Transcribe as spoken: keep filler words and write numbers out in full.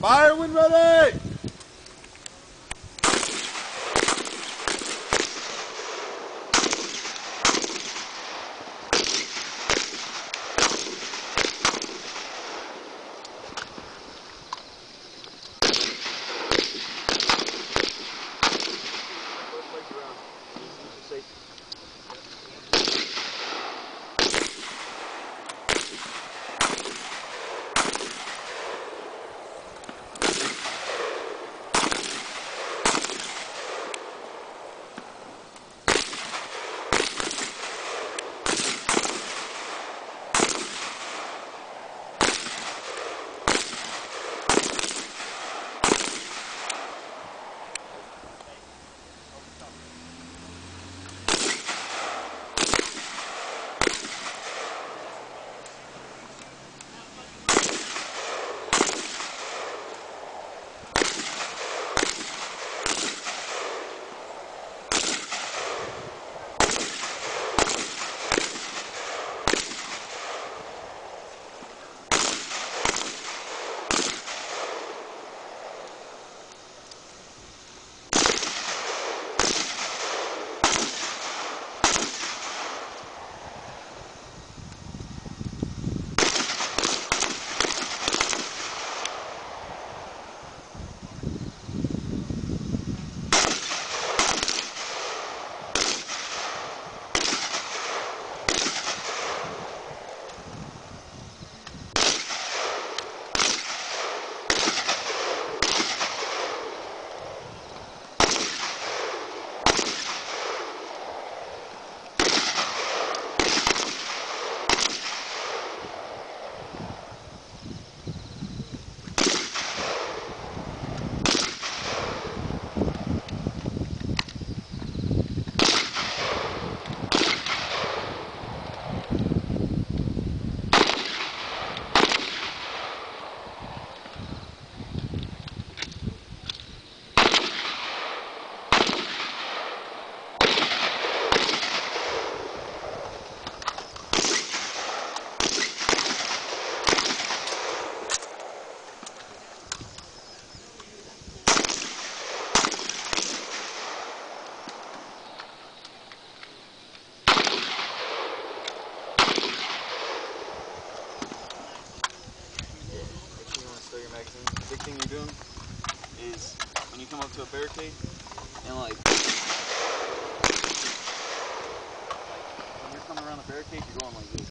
Fire when ready! Your magazine. The big thing you're doing is when you come up to a barricade and like, like when you're coming around the barricade, you're going like this.